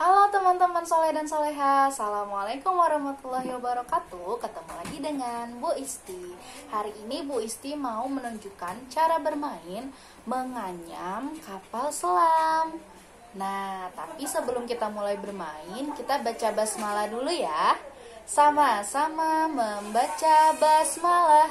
Halo teman-teman soleh dan soleha, Assalamualaikum warahmatullahi wabarakatuh. Ketemu lagi dengan Bu Isti. Hari ini Bu Isti mau menunjukkan cara bermain menganyam kapal selam. Nah, tapi sebelum kita mulai bermain, kita baca basmalah dulu ya. Sama-sama membaca basmalah.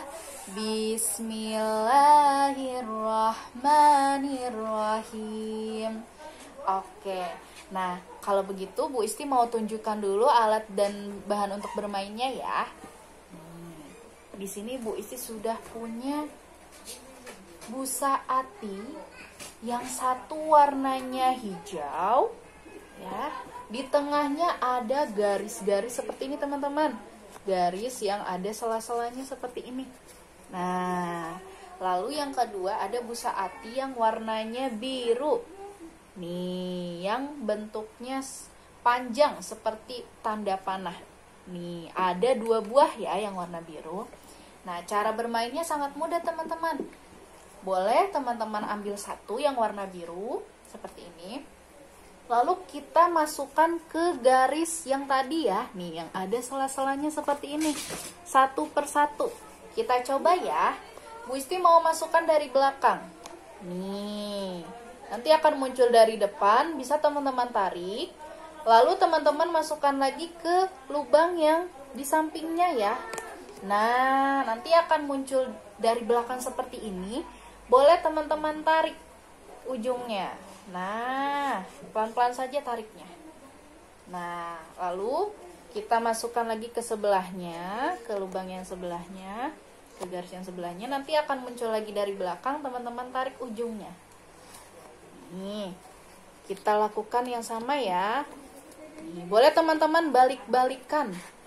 Bismillahirrahmanirrahim. Oke, nah kalau begitu Bu Isti mau tunjukkan dulu alat dan bahan untuk bermainnya ya. Di sini Bu Isti sudah punya busa ati yang satu warnanya hijau, ya. Di tengahnya ada garis-garis seperti ini teman-teman, garis yang ada sela-selanya seperti ini. Nah, lalu yang kedua ada busa ati yang warnanya biru. Nih, yang bentuknya panjang seperti tanda panah. Nih, ada 2 buah ya yang warna biru. Nah, cara bermainnya sangat mudah teman-teman. Boleh teman-teman ambil satu yang warna biru seperti ini. Lalu kita masukkan ke garis yang tadi ya. Nih, yang ada sela-selanya seperti ini. Satu persatu. Kita coba ya. Bu Isti mau masukkan dari belakang. Nih, nanti akan muncul dari depan, bisa teman-teman tarik. Lalu teman-teman masukkan lagi ke lubang yang di sampingnya ya. Nah, nanti akan muncul dari belakang seperti ini. Boleh teman-teman tarik ujungnya. Nah, pelan-pelan saja tariknya. Nah, lalu kita masukkan lagi ke sebelahnya, ke lubang yang sebelahnya, ke garis yang sebelahnya. Nanti akan muncul lagi dari belakang, teman-teman tarik ujungnya. Nih, kita lakukan yang sama ya. Nih, boleh teman-teman balik-balikan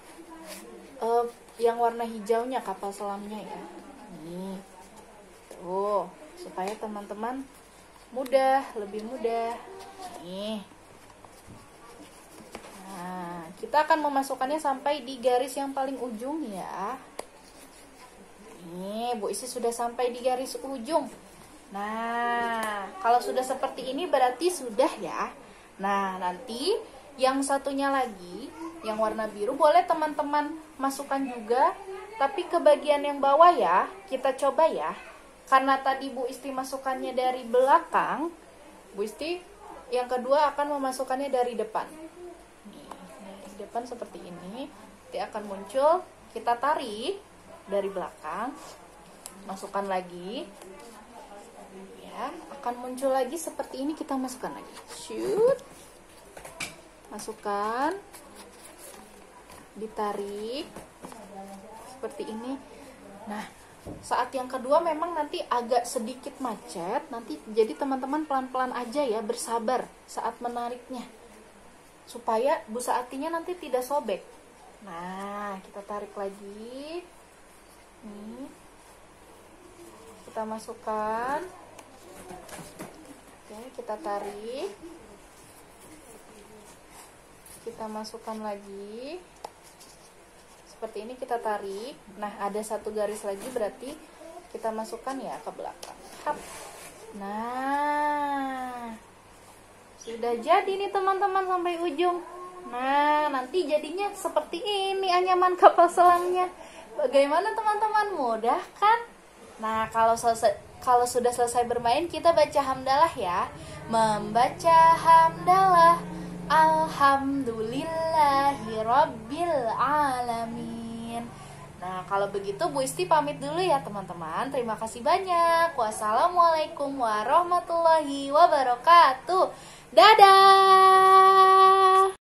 yang warna hijaunya kapal selamnya ya. Nih, tuh, supaya teman-teman mudah, lebih mudah. Nih. Nah, kita akan memasukkannya sampai di garis yang paling ujung ya. Nih, Bu Isi sudah sampai di garis ujung. Nah, kalau sudah seperti ini berarti sudah ya. Nah, nanti yang satunya lagi, yang warna biru, boleh teman-teman masukkan juga. Tapi ke bagian yang bawah ya, kita coba ya. Karena tadi Bu Isti masukkannya dari belakang, Bu Isti yang kedua akan memasukkannya dari depan. Nih, di depan seperti ini. Nanti akan muncul, kita tarik dari belakang. Masukkan lagi. Ya, akan muncul lagi seperti ini, kita masukkan lagi. Shoot. Masukkan. Ditarik. Seperti ini. Nah, saat yang kedua memang nanti agak sedikit macet. Nanti jadi teman-teman pelan-pelan aja ya, bersabar saat menariknya. Supaya busa atinya nanti tidak sobek. Nah, kita tarik lagi. Nih. Kita masukkan. Oke, kita tarik. Kita masukkan lagi. Seperti ini kita tarik. Nah, ada satu garis lagi berarti kita masukkan ya ke belakang. Hap. Nah, sudah jadi nih teman-teman sampai ujung. Nah, nanti jadinya seperti ini anyaman kapal selamnya. Bagaimana teman-teman? Mudah kan? Nah, kalau sudah selesai bermain, kita baca hamdalah ya. Membaca hamdalah. Alhamdulillahirabbil alamin. Nah, kalau begitu Bu Isti pamit dulu ya teman-teman. Terima kasih banyak. Wassalamualaikum warahmatullahi wabarakatuh. Dadah.